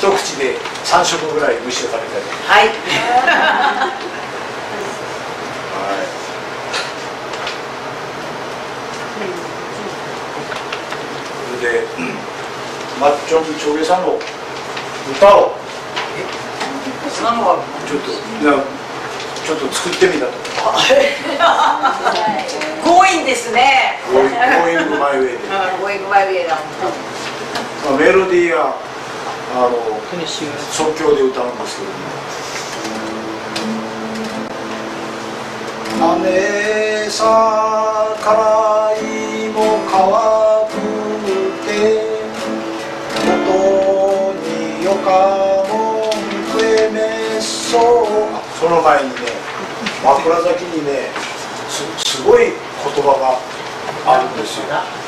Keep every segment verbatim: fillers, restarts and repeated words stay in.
一口でさん食ぐらい虫を食べたり。 はい。 それで、マッチョンチョゲさんの歌をそんなのがちょっとちょっと作ってみたと。 強引ですね。 ゴーイングマイウェイで。 ゴーイングマイウェイだ。 メロディーがあの即興で歌うんですけども、姉さからいもかわくてことによかもんくえめそう。その前にね、枕崎にね す, すごい言葉があるんですよ。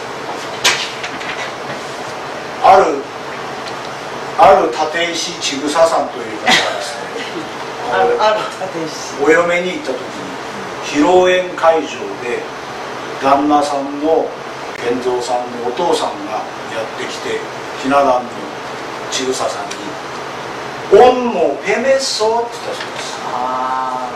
あるある立石千草さんという方がですねあるある立石お嫁に行った時に披露宴会場で旦那さんの健三さんのお父さんがやってきてひな壇の千草さんに「オンもペメッソ」って言ったそうです。 あ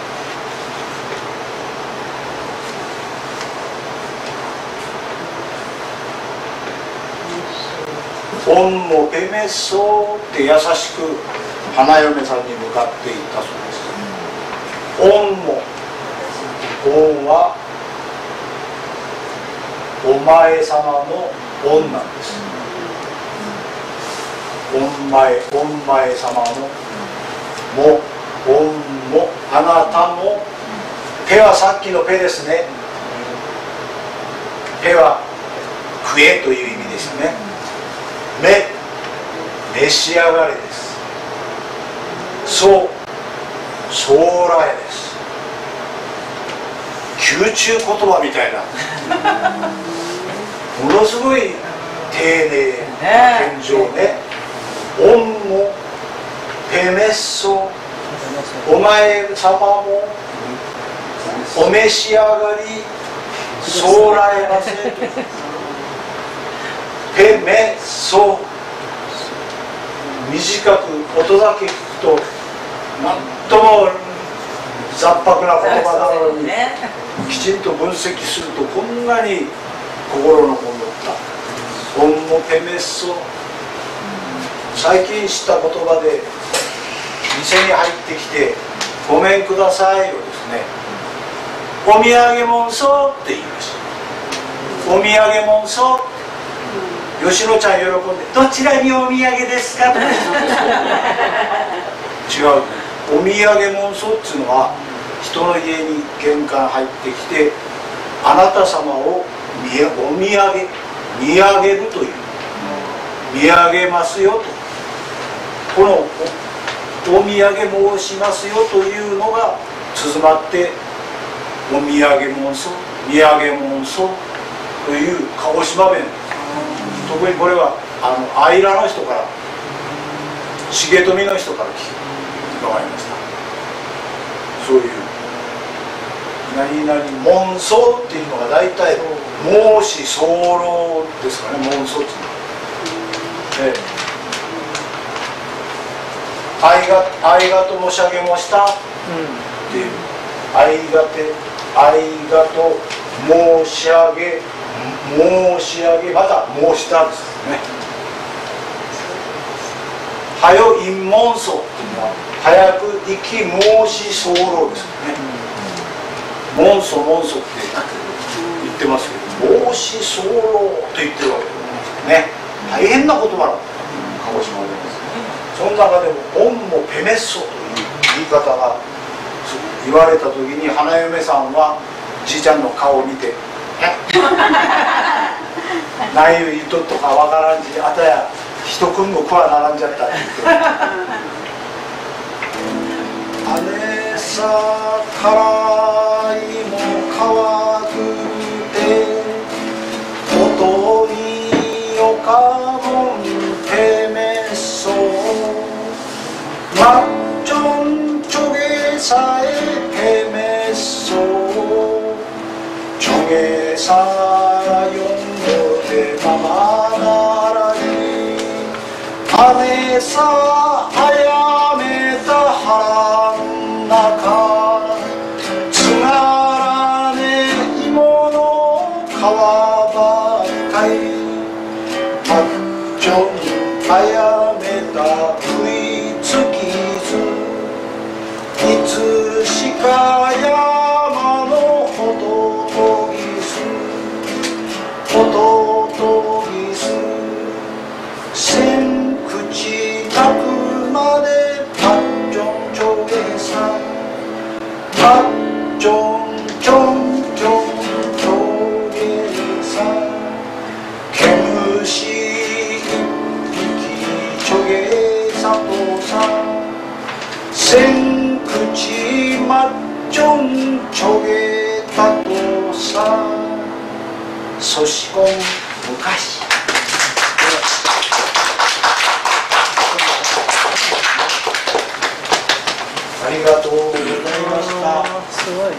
オンもペメッソって優しく花嫁さんに向かって言ったそうです。オンも、オンはお前様のオンなんです。お前、お前様のも、オンも、あなたも。ペはさっきのペですね。ペは食えという意味ですね。め、召し上がれです。そう、将来です。宮中言葉みたいなものすごい丁寧な献上ね。オンもペメッソ、お前様もお召し上がりそうらえませんと。ペメッソ、短く音だけ聞くとなんとも雑白な言葉なのに、ね、きちんと分析するとこんなに心のこもった「オンもペメッソ」。最近知った言葉で店に入ってきて「ごめんください」をですね「お土産もんそ」って言いました。お土産もんそ。吉野ちゃん喜んで「どちらにお土産ですか?」とか違う。お土産もんそっていうのは人の家に玄関入ってきてあなた様をお土産見上げるという見上げますよと、このお土産申しますよというのが綴まってお土産もんそ、土産もんそという鹿児島弁。特にこれはあのアイラの人から重富の人から聞き伺いました。そういう何々紋相っていうのが大体孟子僧侶ですかね。紋相っていうのは、で愛が愛がと申し上げましたっていう、愛がて愛がと申し上げ申し上げまた申したんですね。はよ陰門相っていうのは早く生き申し候ですね。門相門相って言ってますけど、申し候と言ってるわけですね。大変な言葉なんです鹿児島で。その中でも「オンもペメッソ」という言い方が言われた時に花嫁さんはじいちゃんの顔を見て何言うとっとかわからんじあたや人くんも食わ並んじゃったって言って姉さからいも乾くて音によかもんペメッソマッチョンチョゲさえペメッソチョゲさらよんごでままならに姉さあやめた腹の中つがらね芋の皮ばかりマッチョにあやめた食いつきずいつしか山のほととぎすほととぎす千口たくまでパッチョンチョゲさパッチョンチョンチョンチョゲさ毛虫一匹チョゲさとさ千口マッチョンチョゲたとさそしこん昔ありがとうございました。 すごいね。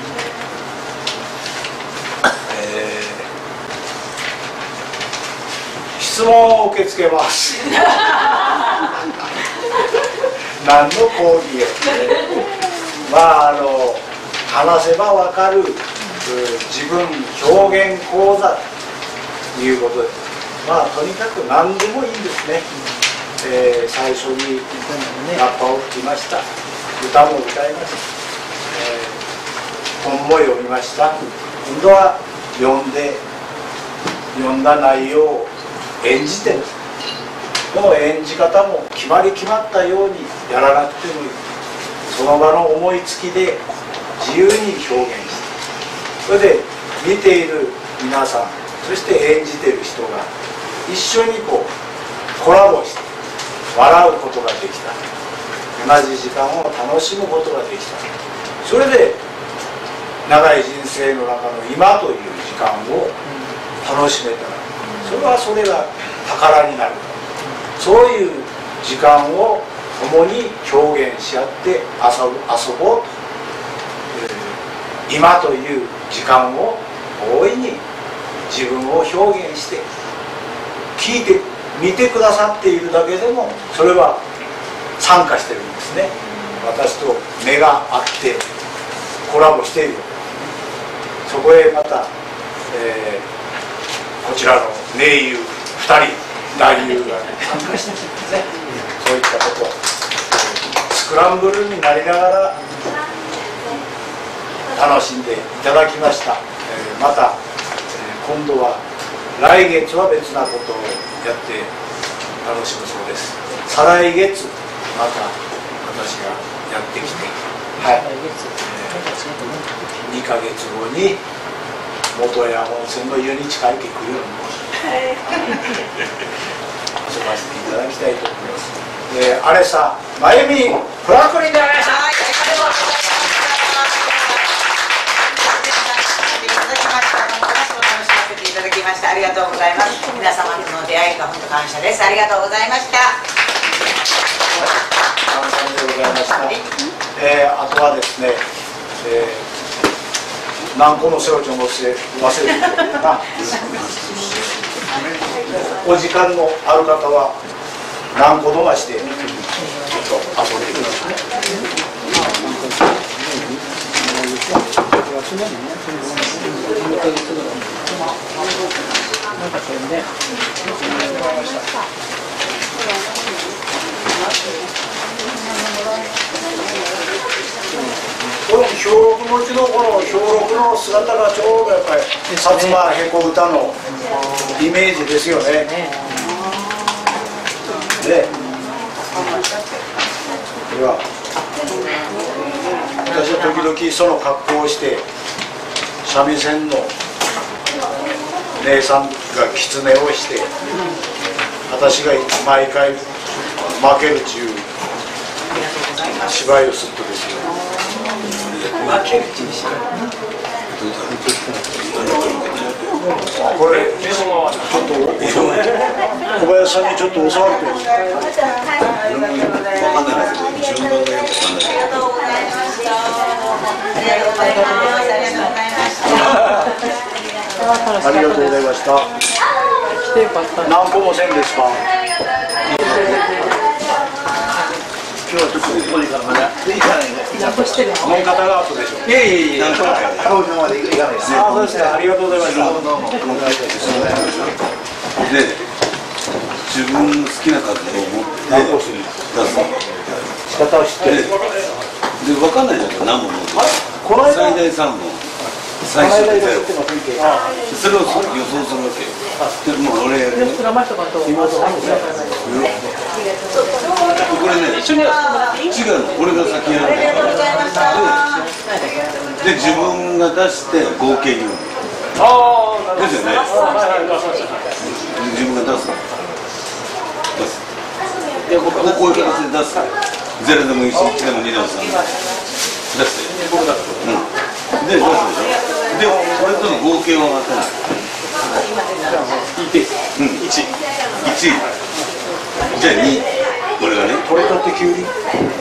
えー、質問を受け付けます。何の講義を、まああの話せばわかる自分表現講座ということで、まあとにかく何でもいいんですね。えー、最初にラッパを吹きました。歌も歌いました、えー、本も読みました。今度は読んで読んだ内容を演じてる。この演じ方も決まり決まったようにやらなくてもいい。その場の思いつきで自由に表現して、それで見ている皆さん、そして演じている人が一緒にこうコラボして笑うことができた。同じ時間を楽しむことができた。それで長い人生の中の今という時間を楽しめたら、それはそれが宝になる。そういう時間を共に表現し合って遊ぶ、遊ぼうと、えー、今という時間を大いに自分を表現して聞いて見てくださっているだけでもそれは参加してるんですね。私と目が合ってコラボしている。そこへまた、えー、こちらの名優ふたり男優が参加しているんですね。そういったことをスクランブルになりながら楽しんでいただきました。えー、また、えー、今度は来月は別なことをやって楽しむそうです。再来月また私がやってきて、はい、にかげつごに本屋温泉の湯に近いけ来るように遊ばせていただきたいと思います。で、あれさ、まゆみフランクリンでありました。 いただきましたありがとうございます。皆様との出会いが本当感謝です。ありがとうございました。 感謝でございました。えー、あとはですね、えー、何個のセロチョンを忘れ忘れてなお時間のある方は何個伸ばしてちょっと遊んでください。この兵六持ちのこの兵六の姿がちょうどやっぱり薩摩へこ歌のイメージですよね。で、では私は時々その格好をして三味線の姉さんが狐をして私が毎回負けるっていう芝居をするとですよ、負けるっていう芝居これちょっと小林さんにちょっと教わると分かんないけど順番がよく分かんない。ありがとうございました。何個もせんですか。 門方が後でしょ。 いやいやいや、 今までいかないですね。 ああ、そうですか。ありがとうございました。 どうもお願いいたします。 で、自分の好きな数を持って出す。 仕方を知ってで、 る。 で分かんないじゃん、何本持ってる。 この間、 最大三本。 こ最初での間いらっしゃってませんけど。 それを予想するわけよ。でもう俺やるよ。これね、違うの。俺が先やる。で、自分が出して合計に。 ああ、 ですよね。自分が出す。出す。で、こうこういう形で出す。ゼロでもいいし、いちでもにでもさんでも。出して。僕だと。うん。で、出すでしょ。で、これとの合計は当てない。うん。いち。いち。じゃあに。これがね。 これ取ってきゅうり。 い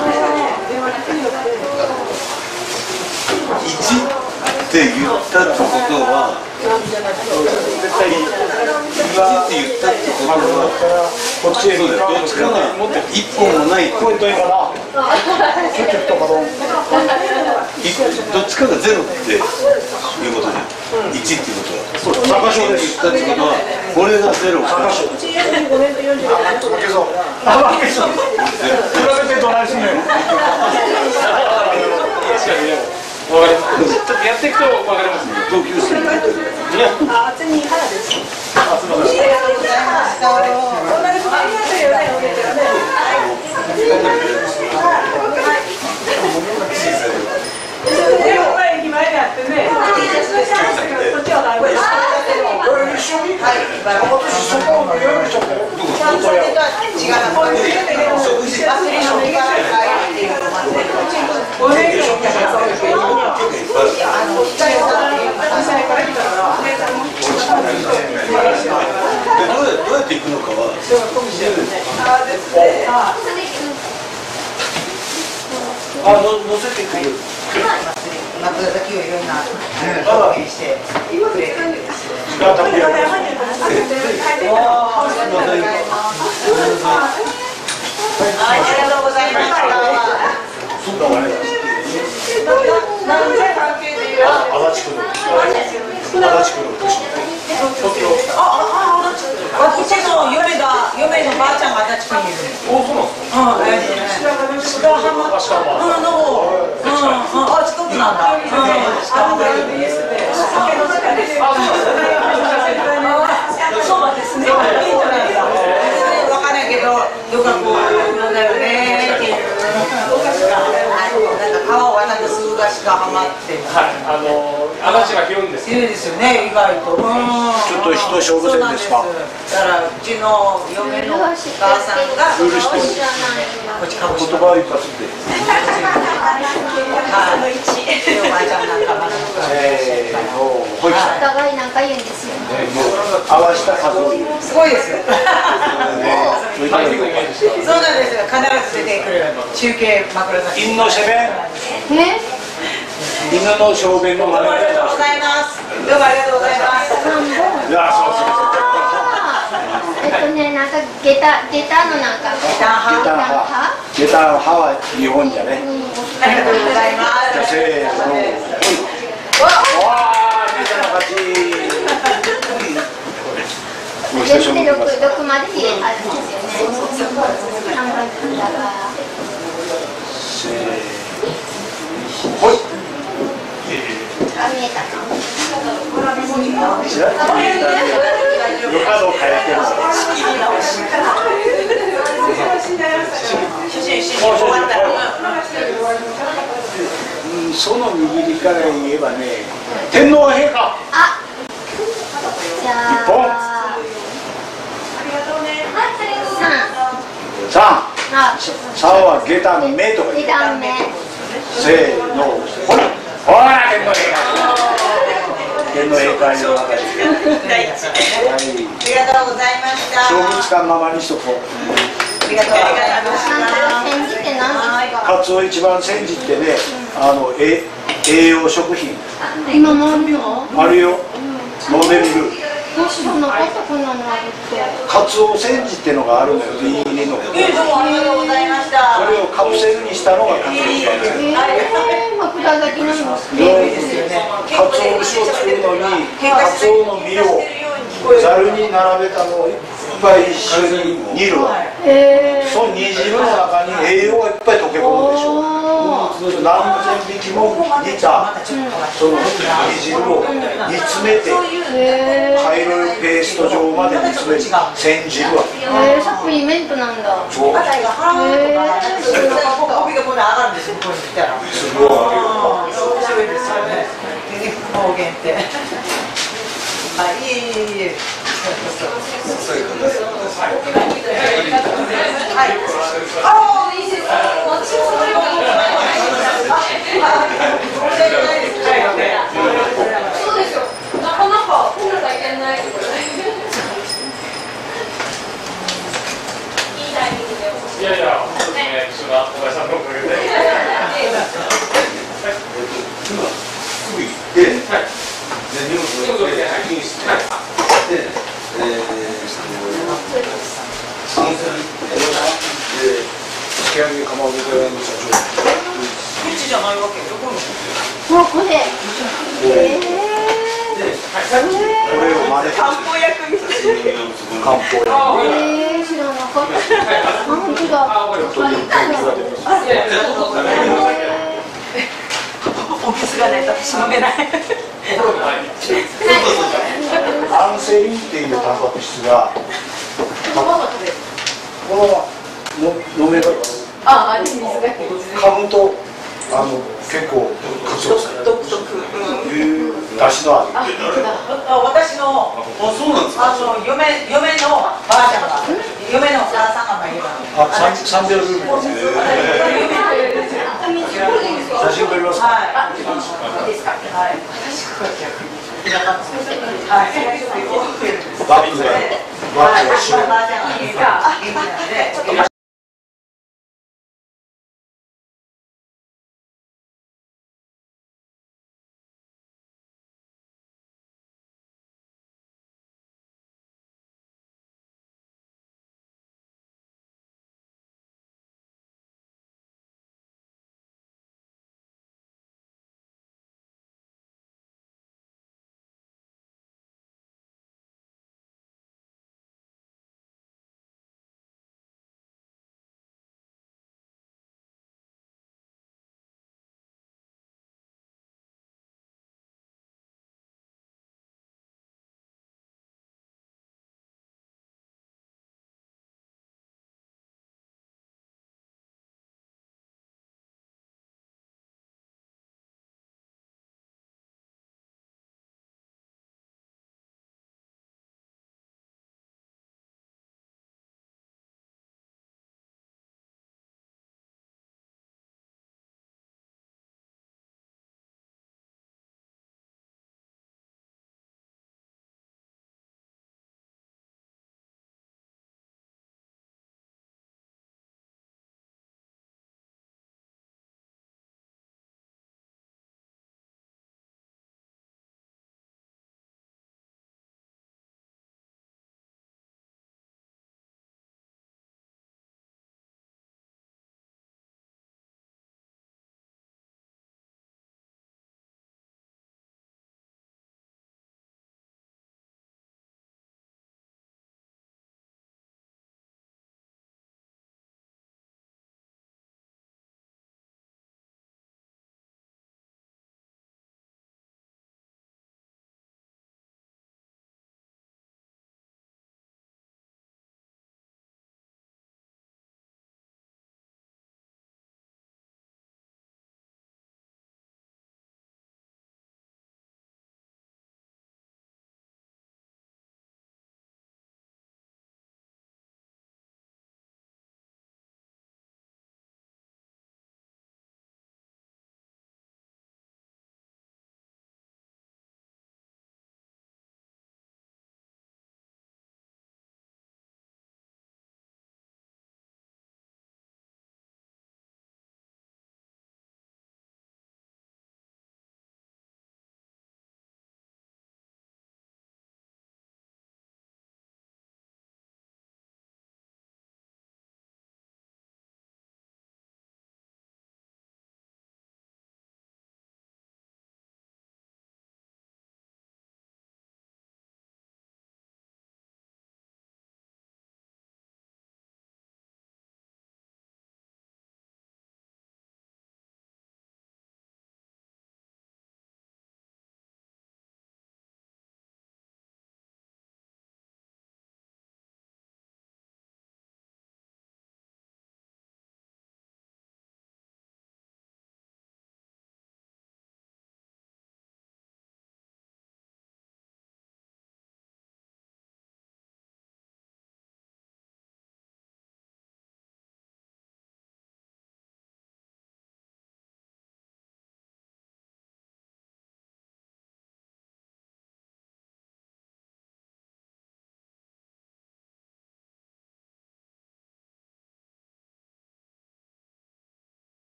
ちって言ったってことは、 絶対に。 いちって言ったってことは、 こっちへ。 そうだよ。どっちかがいっぽんもないってこれといいかな。ちょっと太かろう。 どっちかがゼロっていうことじゃん。いちっていうことは。 坂賞です。 言ったってことは、これがゼロ。 坂賞。負けそう。あ、負けそう。比べてどないすんのよ。 確かにね。わかります。ちょっとやっていくとわかりますね。 同級生に。 あ、厚み原です。ありがとうございました。そんなに困りましたよね、お姉ちゃんね。前駅前であってね。こっちは大丈夫です。 一緒に。はい。私そこをやめちゃったよ。 違う。これでも食事忘れ食が入っているの待ってる。お姉ちゃんがそういう。あの光をさって私から来たから。 で、どうやどうやっていくのかは。 あですね。 あ、の乗せてくる。 今これだけをいろんな表現してくれてるんですよ。 あ、食べよう。 ありがとうございました。 そうだわね。 なんで関係でいる？ 足立区の。足立区の。東京。 あ、あ、私の嫁が嫁のばあちゃんが足立区にいる。 お、そうなんですか。 うん、ええ。白浜。うん、の方。うん、あ、近くなんだ。うん、白浜いいですね。酒の近です。そうですね。いいじゃないですか。わかんないけど、よかこうなんだよねっていう。なんか川を渡ってすぐが白浜って。 はい、あの足が広いんです。 いいですよね、意外と。ちょっと人勝負戦ですか。 だからうちの嫁のお母さんがこっちかもしれない。 言葉を一発で。 はい。おばあちゃんなんかまだ。 ええ、もうほいきた。 お互いなんか言うんですよ。 合わせた数を言う。 すごいですよ。 タイミングイメージした。 そうなんですよ。必ず出てくる中継枕崎。 犬のしゃべん。 え？ 犬の小便の真似。 どうもありがとうございます。どうもありがとうございます。 いや、そうそうそう。 えっとね、なんか下駄下駄のなんかギター下駄派。 派。下駄派は日本じゃね。 ありがとうございまじゃあす。 せーの。 わわあ、みんなの勝ち。もう一全部で緒に行きます。 六六まで入れあるんですよね。三番だから。 せー。ほい。 あ、見えたか。 ちらっと見えたんで。よかどう変えてる。 主人主人終わったら。 うん、その握りから言えばね、天皇陛下。 あ、じゃあ三。 三。 あ、 三は下段目とか言う。 二段目。 せーの、ほら。ほら、天皇陛下。天皇陛下の中で。 第一。 はい。 ありがとうございました。 将棋つかんままにしとこう。 ありがとうございました。 返事って何ですか？ カツオ一番煎じってね、あのえ栄養食品今もあるの？ あるよ。飲んでみる。 知らなかったこんなのあるって。 カツオ煎じっていうのがあるのよ、いいねの。 えどうもありがとうございました。 それをカプセルにしたのがカツオええー、まあ、札咲きなの。 カツオ節を作るのに、カツオの実をざるに並べたのをいっぱい一緒に煮るわ。 ええー。 その煮汁の中に栄養がいっぱい溶け込むでしょ。何千匹も煮たその煮汁を煮詰めて茶色いペースト状まで煮詰める煎じるわけ。 えー、サプリメントなんだ。 そう。 あたりが払うとかなんですけど、帯がこれ上がるんですよ、ここに来たら。 すごいわけよ。 面白いですよね。方言って。あ、いえいえいえ。はい。ああ、いいです。私もそれはそうですよ。なかなかこんな体験ない。いいタイミングで。 いやいや、本当にね、一緒な小林さんのおかげで。 今すぐ行って、はい。で荷物を先にして、で、えー、そので仕上げかまぼこ屋の社長。 うちじゃないわけよ。どこに？ もうこれ。ええー。 これを真似て。 漢方薬みたいな。 漢方屋。 ええー、知らなかった。あ、本当だ。 お水がないと私飲めない。 アンセリンっていうタンパク質がこのまま飲めばあ、あ、水が噛むとあの結構独特。 だしの味。 あ、私のあ、そうなんですか。 あの嫁嫁のばあちゃんが嫁のお母さんが言えば。 あ、三三百ルーブル。写真撮りますか。 はい。いいですか。はい。はい。 バッグがバッグが白い。 ばあちゃんが言えば元気なんで。